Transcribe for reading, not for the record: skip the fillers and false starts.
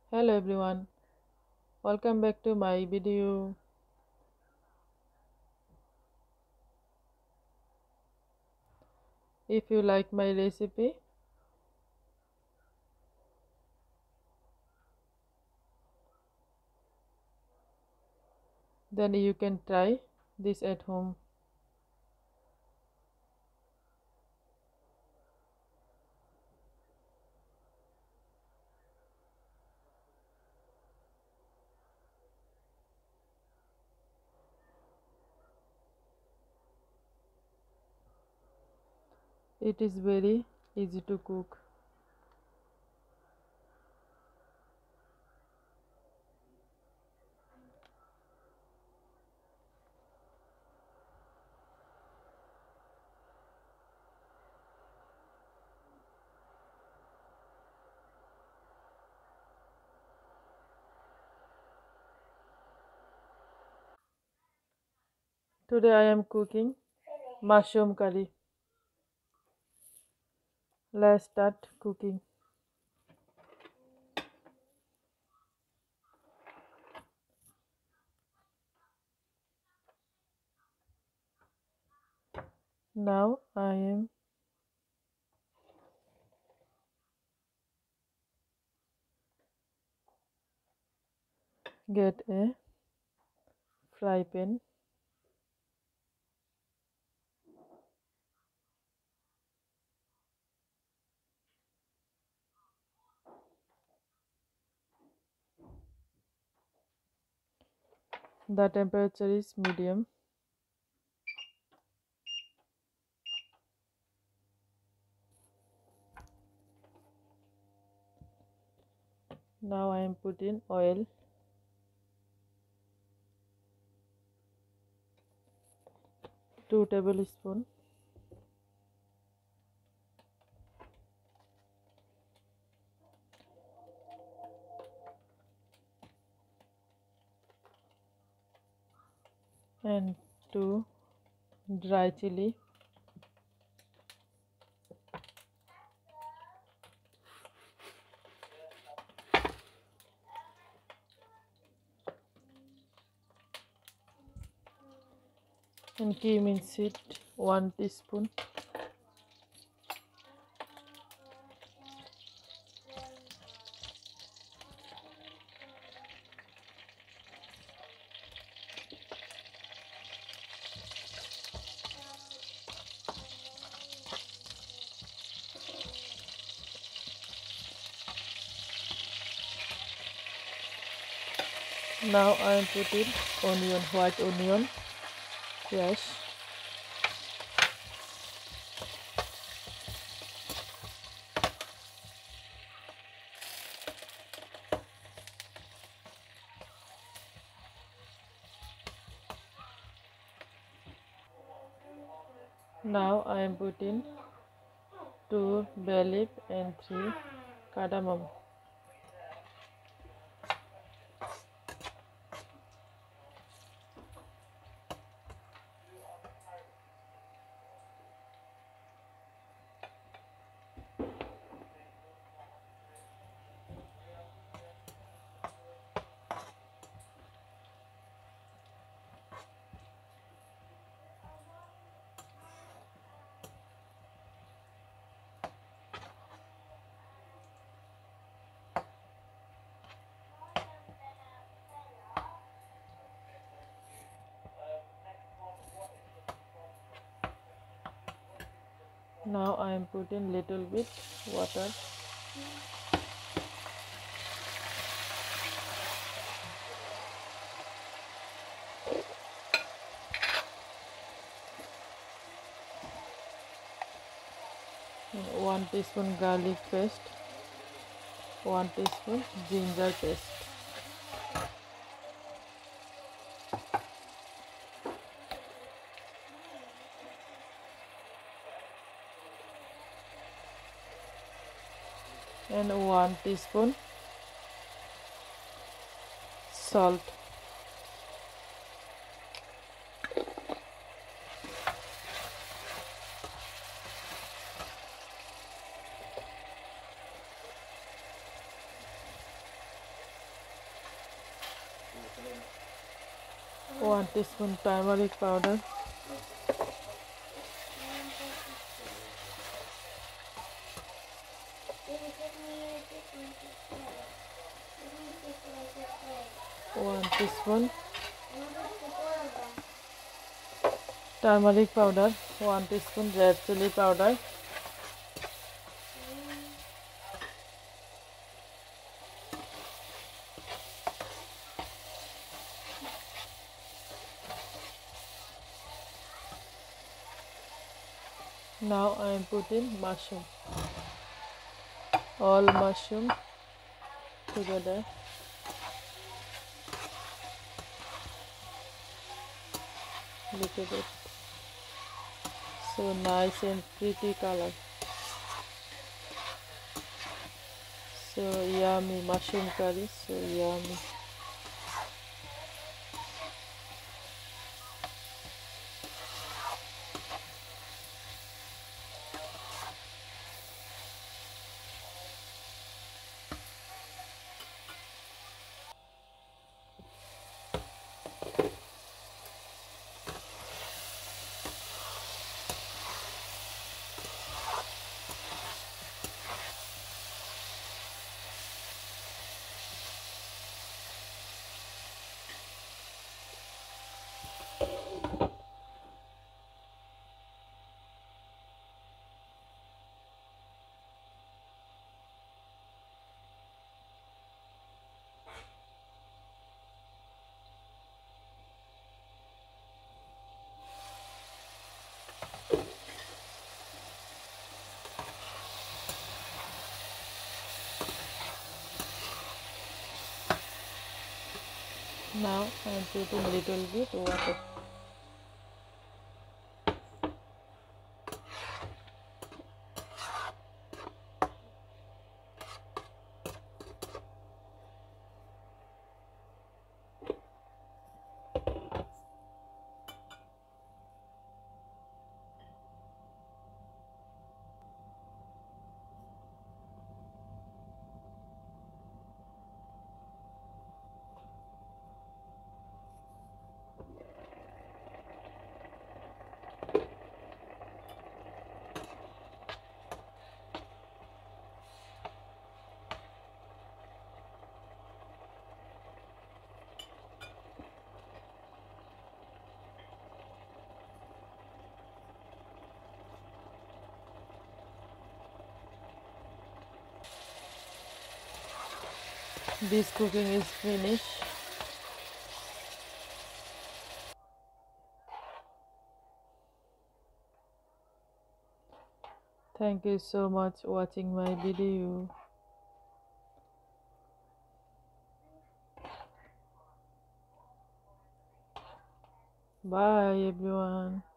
Hello everyone, welcome back to my video. If you like my recipe, then you can try this at home. It is very easy to cook. Today I am cooking mushroom curry. Let's start cooking. Now I am get a fry pan. The temperature is medium. Now I am putting oil, 2 tablespoons. And 2 dry chili. And cumin seed 1 teaspoon. Now I am putting onion, white onion, fresh. Now I am putting 2 bay leaf and 3 cardamom. Now I am putting little bit water. And 1 teaspoon garlic paste, 1 teaspoon ginger paste. And 1 teaspoon salt. 1 teaspoon turmeric powder, 1 teaspoon turmeric powder, 1 teaspoon red chili powder, now I am putting mushroom, all mushroom together. Look at it, so nice and pretty color, so yummy mushroom curry, so yummy. Now I am putting little bit water. This cooking is finished. Thank you so much watching my video. Bye everyone.